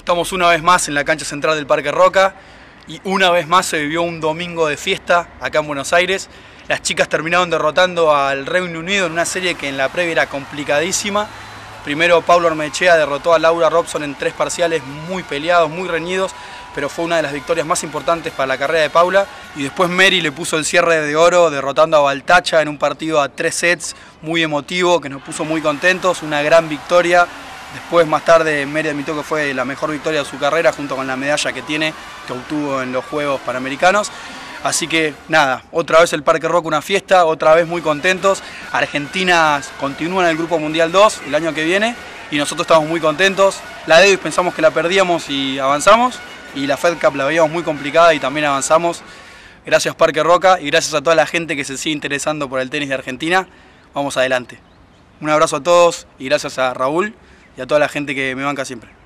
Estamos una vez más en la cancha central del Parque Roca y una vez más se vivió un domingo de fiesta acá en Buenos Aires. Las chicas terminaron derrotando al Reino Unido en una serie que en la previa era complicadísima. Primero Paula Ormaechea derrotó a Laura Robson en 3 parciales muy peleados, muy reñidos, pero fue una de las victorias más importantes para la carrera de Paula. Y después Mary le puso el cierre de oro derrotando a Baltacha en un partido a 3 sets muy emotivo que nos puso muy contentos, una gran victoria. Después, más tarde, Mary admitió que fue la mejor victoria de su carrera junto con la medalla que obtuvo en los Juegos Panamericanos. Así que nada, otra vez el Parque Roca una fiesta, otra vez muy contentos. Argentina continúa en el Grupo Mundial 2 el año que viene y nosotros estamos muy contentos. La Davis pensamos que la perdíamos y avanzamos, y la Fed Cup la veíamos muy complicada y también avanzamos. Gracias Parque Roca y gracias a toda la gente que se sigue interesando por el tenis de Argentina. Vamos adelante. Un abrazo a todos y gracias a Raúl y a toda la gente que me banca siempre.